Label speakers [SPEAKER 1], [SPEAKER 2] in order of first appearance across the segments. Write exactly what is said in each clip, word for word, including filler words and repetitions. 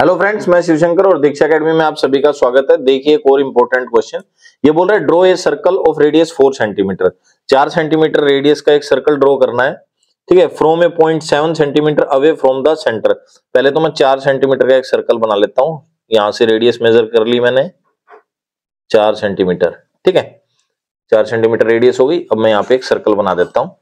[SPEAKER 1] Hello friends, मैं शिवशंकर और दीक्षा academy में आप सभी का स्वागत है। देखिए एक और इम्पोर्टेंट क्वेश्चन, ये बोल रहा है draw a circle of radius four centimetre. चार सेंटीमीटर रेडियस का एक सर्कल ड्रॉ करना है, ठीक है, from a point seven centimetre away from the centre. पहले तो मैं चार सेंटीमीटर का एक सर्कल बना लेता हूं। यहां से रेडियस मेजर कर ली मैंने चार सेंटीमीटर, ठीक है, चार सेंटीमीटर रेडियस हो गई। अब मैं यहाँ पे एक सर्कल बना देता हूं,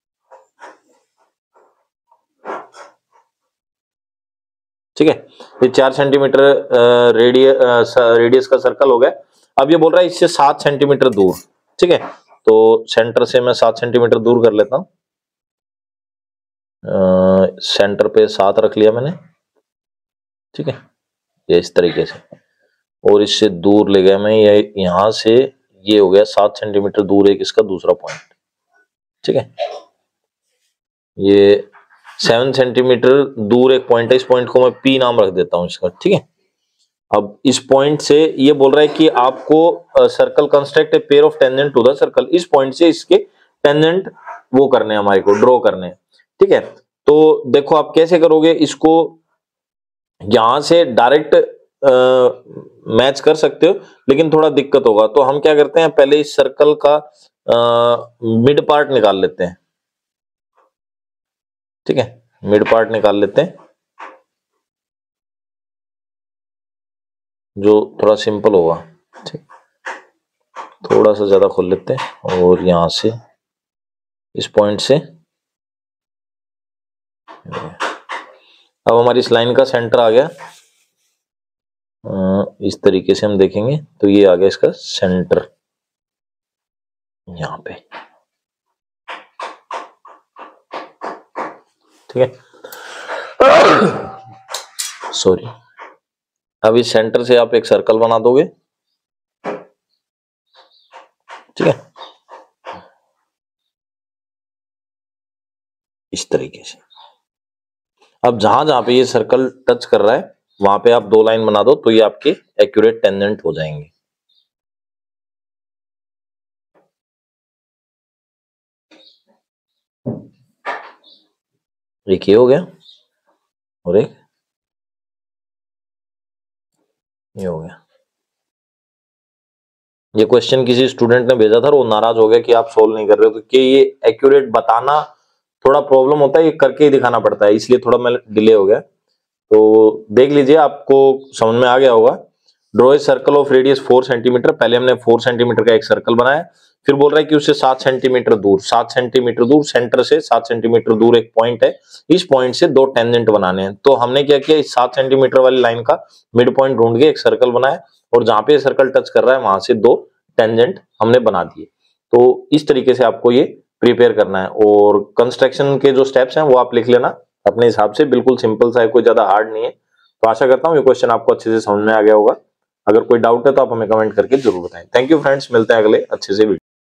[SPEAKER 1] ठीक है। ये चार सेंटीमीटर रेडियस रेडियस का सर्कल हो गया। अब ये बोल रहा है इससे सात सेंटीमीटर दूर, ठीक है, तो सेंटर से मैं सात सेंटीमीटर दूर कर लेता हूं। सेंटर पे सात रख लिया मैंने, ठीक है, ये इस तरीके से, और इससे दूर ले गया मैं, ये यहां से ये हो गया सात सेंटीमीटर दूर एक इसका दूसरा पॉइंट, ठीक है। ये सेवन सेंटीमीटर दूर एक पॉइंट है, इस पॉइंट को मैं पी नाम रख देता हूं इसका, ठीक है। अब इस पॉइंट से ये बोल रहा है कि आपको circle construct a pair of tangent to the circle. इस पॉइंट से इसके टेंजेंट वो करने हैं, हमारे को ड्रॉ करने हैं, ठीक है। तो देखो आप कैसे करोगे इसको, यहां से डायरेक्ट मैच कर सकते हो, लेकिन थोड़ा दिक्कत होगा। तो हम क्या करते हैं, पहले इस सर्कल का मिड पार्ट निकाल लेते हैं, ठीक है, मिड पार्ट निकाल लेते हैं, जो थोड़ा सिंपल होगा, ठीक। थोड़ा सा ज्यादा खोल लेते हैं और यहां से इस पॉइंट से, अब हमारी इस लाइन का सेंटर आ गया। इस तरीके से हम देखेंगे तो ये आ गया इसका सेंटर यहां पे, ठीक है। सॉरी, अब इस सेंटर से आप एक सर्कल बना दोगे, ठीक है, इस तरीके से। अब जहां जहां पे ये सर्कल टच कर रहा है वहां पे आप दो लाइन बना दो, तो ये आपके एक्यूरेट टेंजेंट हो जाएंगे। एक ये हो गया और एक ये हो गया। ये क्वेश्चन किसी स्टूडेंट ने भेजा था और वो नाराज हो गया कि आप सोल्व नहीं कर रहे हो, क्योंकि ये एक्यूरेट बताना थोड़ा प्रॉब्लम होता है, ये करके ही दिखाना पड़ता है, इसलिए थोड़ा मैं डिले हो गया। तो देख लीजिए, आपको समझ में आ गया होगा। Draw a circle of radius four centimetre. पहले हमने फोर सेंटीमीटर का एक सर्कल बनाया, फिर बोल रहा है कि उससे सात सेंटीमीटर दूर, सात सेंटीमीटर दूर सेंटर से सात सेंटीमीटर दूर एक पॉइंट है, इस पॉइंट से दो टेंजेंट बनाने हैं। तो हमने क्या किया, इस सात सेंटीमीटर वाली लाइन का मिड पॉइंट ढूंढ के एक सर्कल बनाया, और जहां पे सर्कल टच कर रहा है वहां से दो टेंजेंट हमने बना दिए। तो इस तरीके से आपको ये प्रिपेयर करना है, और कंस्ट्रक्शन के जो स्टेप्स हैं वो आप लिख लेना अपने हिसाब से, बिल्कुल सिंपल सा है, कोई ज्यादा हार्ड नहीं है। तो आशा करता हूँ ये क्वेश्चन आपको अच्छे से समझ में आ गया होगा। अगर कोई डाउट है तो आप हमें कमेंट करके जरूर बताएं। थैंक यू फ्रेंड्स, मिलते हैं अगले अच्छे से वीडियो।